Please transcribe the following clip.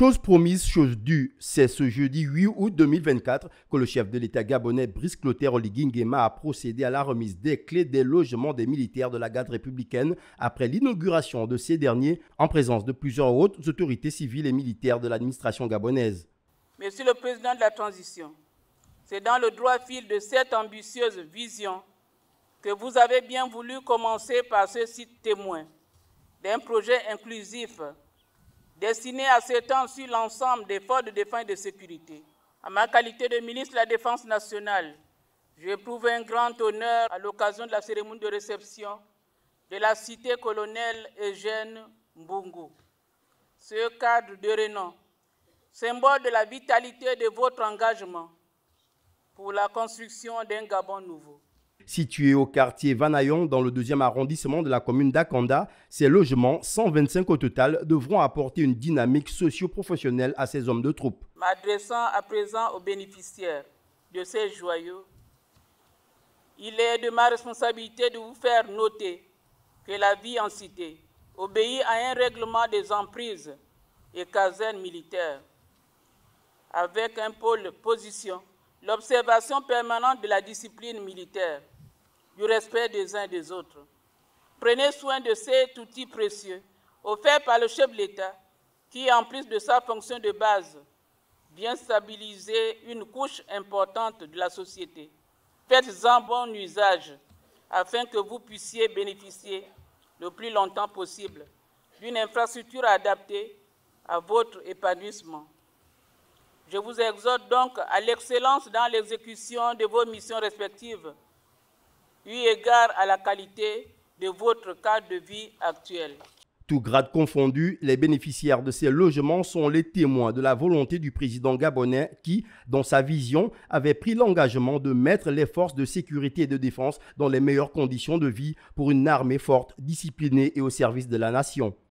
Chose promise, chose due. C'est ce jeudi 8 août 2024 que le chef de l'État gabonais Brice Clotaire Oligui Nguema a procédé à la remise des clés des logements des militaires de la garde républicaine après l'inauguration de ces derniers en présence de plusieurs hautes autorités civiles et militaires de l'administration gabonaise. Monsieur le Président de la Transition, c'est dans le droit fil de cette ambitieuse vision que vous avez bien voulu commencer par ce site témoin d'un projet inclusif destiné à s'étendre sur l'ensemble des forces de défense et de sécurité. En ma qualité de ministre de la Défense nationale, j'éprouve un grand honneur à l'occasion de la cérémonie de réception de la cité colonel Eugène Mbungu. Ce cadre de renom, symbole de la vitalité de votre engagement pour la construction d'un Gabon nouveau. Situé au quartier Vanayon, dans le 2e arrondissement de la commune d'Akanda, ces logements, 125 au total, devront apporter une dynamique socio-professionnelle à ces hommes de troupe. M'adressant à présent aux bénéficiaires de ces joyaux, il est de ma responsabilité de vous faire noter que la vie en cité obéit à un règlement des emprises et casernes militaires, avec un pôle position, l'observation permanente de la discipline militaire, du respect des uns et des autres. Prenez soin de cet outil précieux offert par le chef de l'État qui, en plus de sa fonction de base, vient stabiliser une couche importante de la société. Faites-en bon usage afin que vous puissiez bénéficier le plus longtemps possible d'une infrastructure adaptée à votre épanouissement. Je vous exhorte donc à l'excellence dans l'exécution de vos missions respectives, eu égard à la qualité de votre cadre de vie actuel. Tous grades confondus, les bénéficiaires de ces logements sont les témoins de la volonté du président gabonais qui, dans sa vision, avait pris l'engagement de mettre les forces de sécurité et de défense dans les meilleures conditions de vie pour une armée forte, disciplinée et au service de la nation.